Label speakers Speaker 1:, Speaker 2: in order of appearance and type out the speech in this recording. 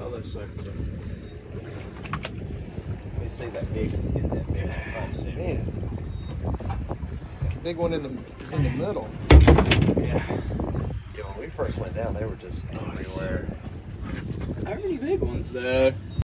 Speaker 1: all those suckers. Let me see that big one. Get that big one.
Speaker 2: Man, that big one is in the middle.
Speaker 1: Yeah. Yeah, when we first went down, they were just everywhere. How many big ones though?